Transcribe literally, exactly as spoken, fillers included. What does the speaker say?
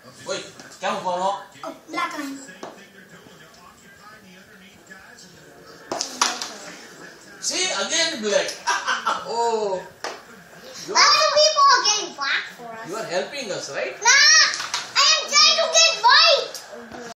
Oi, क्या हुआ no? Oh, black line. See, again black. Oh. Why do people are getting black for us? You are helping us, right? No!